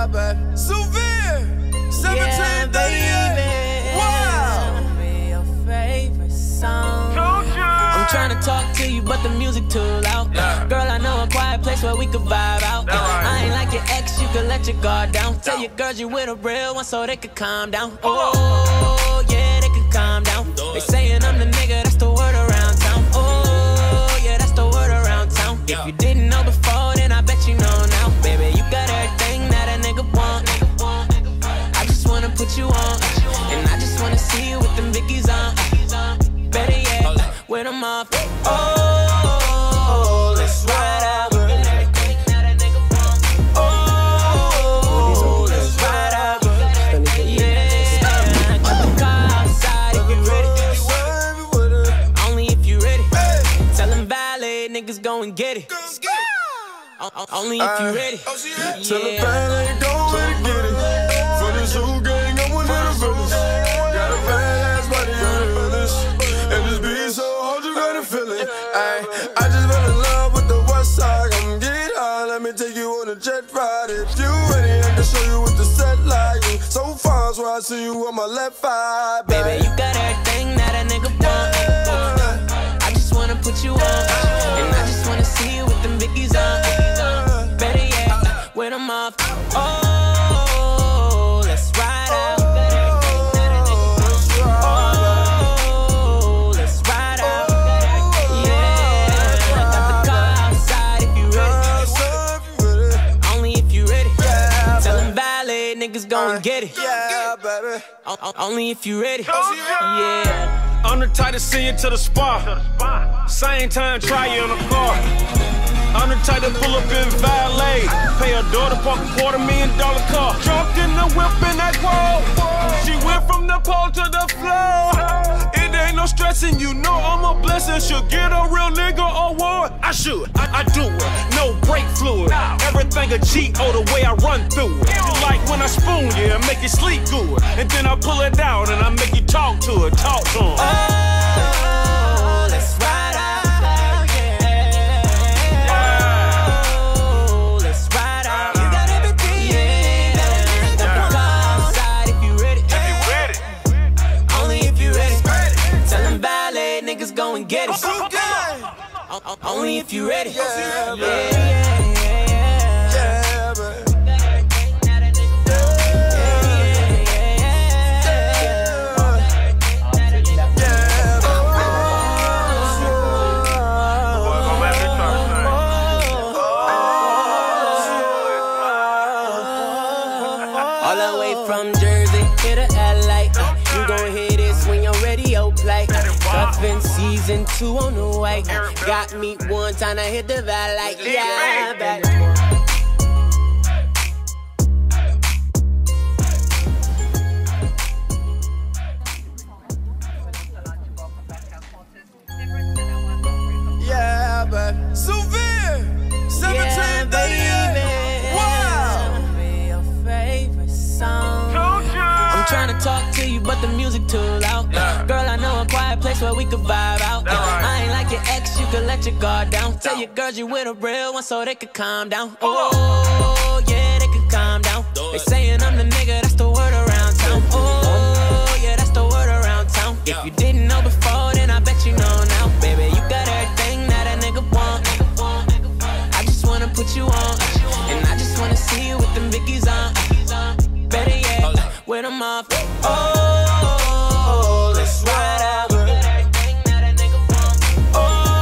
baby. Severe. 1738. Wow. Be your favorite song. I'm trying to talk to you, but the music too loud. Girl, I know a quiet place where we could vibe out. I ain't like your ex, you could let your guard down. Tell your girls you with a real one so they could calm down. Oh, yeah, they could calm down. They saying I'm the nigga, that's the word around town. Oh, yeah, that's the word around town. If you didn't know before, then I bet you know now. Baby, you got everything that a nigga want. I just wanna put you on, and I just wanna see you with them Vickies on. Better yet, with them off. Oh, let's ride out. Oh, let's ride out. Yeah, got the car outside if you ready. Only if you ready. Tell them valet niggas go and get it. Only if you ready. Tell the valet go and get it. For the zoo gang, I'm one of the villains. Got a badass body on the village. And this beat so hard you gotta feel it. Ay, I just fell in love with the west side. Come get high, let me take you on a jet ride. If you ready, I can show you what the set like. So far, so I see you on my left eye. Baby, you got everything that a nigga want. I just wanna put you on, and I just wanna see you with them Vickies on. Better yet, with them off. Oh, let's ride out. Oh, let's ride out. Yeah, got the car outside if you ready. Only if you ready. Tell them valet niggas go and get it. Yeah, baby. Only if you ready. Yeah. I'm the type to see you to the spot. Same time, try you in the car. I'm the type to pull up in valet. Pay a daughter, park a $250,000 car. Jumped in the whip in that wall. She went from the pole to the floor. It ain't no stressing, you know I'm a blessing. Should get a real nigga award. I should, I do it. No brake fluid. Everything a G.O. the way I run through it. Like when I spoon you and make you sleep good. And then I pull it down and I make you talk to it. Talk to him. Oh, let's ride out. Oh, let's ride out. You got everything. Yeah, got the car outside if you ready. Only if you ready. Tell them valet niggas go and get it. Only if you ready. Yeah, all the way from Jersey to the LA. You gon' hear this when your radio play. Cuffin' season 2 on the way. Got me one time to hit the valet. Yeah, baby. Yeah, baby. Severe. 1738. Wow. Be your favorite song. I'm trying to talk to you, but the music too loud. Girl, I know a quiet place where we could vibe out. I ain't like your ex, you could let your guard down. Tell your girls you with a real one so they could calm down. Oh, yeah, they could calm down. They saying I'm the nigga, that's the word around town. Oh, yeah, that's the word around town. If you didn't know before, then I bet you know now. Baby, you got everything that a nigga want. I just wanna put you on, and I just wanna see you with them Vickies on. Better yet, with them off. Oh,